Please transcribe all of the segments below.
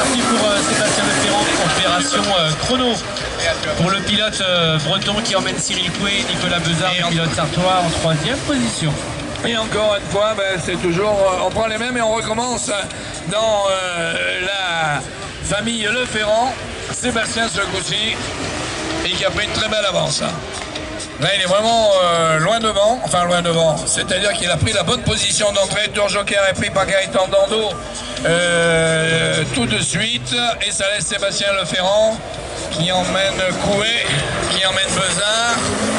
parti pour Sébastien Leferrand, opération chrono. Pour le pilote breton qui emmène Cyril Coué, Nicolas Bezard, le pilote sartois en 3e position. Et encore une fois, c'est toujours, on prend les mêmes et on recommence dans la famille Leferrand. Sébastien ce coup-ci, et qui a pris une très belle avance. Là, il est vraiment loin devant, c'est-à-dire qu'il a pris la bonne position d'entrée. Tour Joker est pris par Gaëtan Dando tout de suite, et ça laisse Sébastien Leferrand qui emmène Coué, qui emmène Bezard.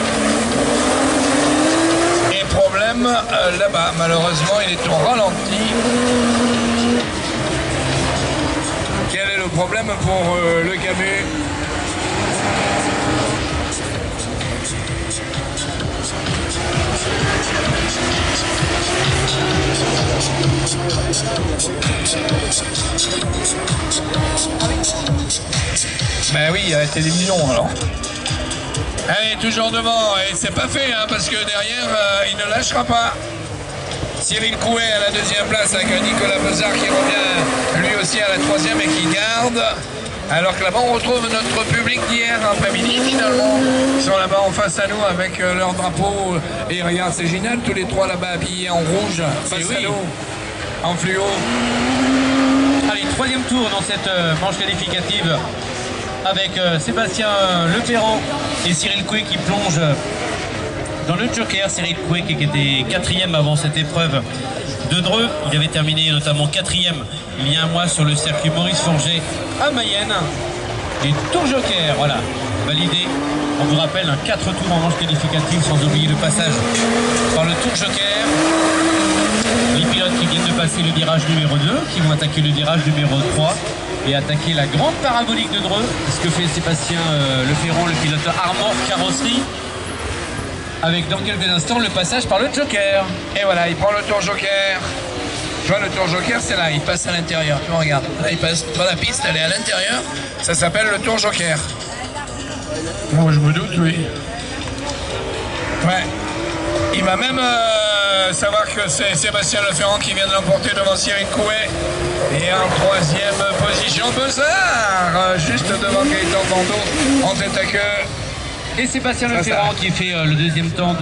Et problème là-bas, malheureusement, il est au ralenti. Quel est le problème pour le Camus? Ben oui, il a été des millions alors. Allez, toujours devant, et c'est pas fait, hein, parce que derrière, il ne lâchera pas. Cyril Coué à la 2e place avec Nicolas Bezard qui revient lui aussi à la 3e et qui garde. Alors que là-bas, on retrouve notre public d'hier après-midi finalement. Ils sont là-bas en face à nous avec leur drapeau. Et regarde, c'est génial, tous les trois là-bas habillés en rouge, face à nous, en fluo. Allez, 3e tour dans cette manche qualificative avec Sébastien Leferrand et Cyril Coué qui plonge dans le Joker. Cyril Coué qui était 4e avant cette épreuve de Dreux. Il avait terminé notamment 4e il y a un mois sur le circuit Maurice Forget à Mayenne. Et Tour Joker, voilà, validé. On vous rappelle, 4 tours en manche qualificative, sans oublier le passage par le Tour Joker. Les pilotes qui viennent de passer le virage numéro 2, qui vont attaquer le virage numéro 3 et attaquer la grande parabolique de Dreux. Ce que fait Sébastien Leferrand, le pilote Armor Carrosserie, avec dans quelques instants le passage par le Joker. Et voilà, il prend le Tour Joker. Tu vois, le Tour Joker, c'est là, il passe à l'intérieur. Tu vois, regarde, là, il passe dans la piste, elle est à l'intérieur. Ça s'appelle le Tour Joker. Moi, je me doute, oui. Ouais. Il va même savoir que c'est Sébastien Leferrand qui vient de l'emporter devant Cyril Coué. Et en 3e position, Bezard, juste devant Gaëtan Dando, en tête à queue. Et Sébastien Leferrand qui fait le 2e temps.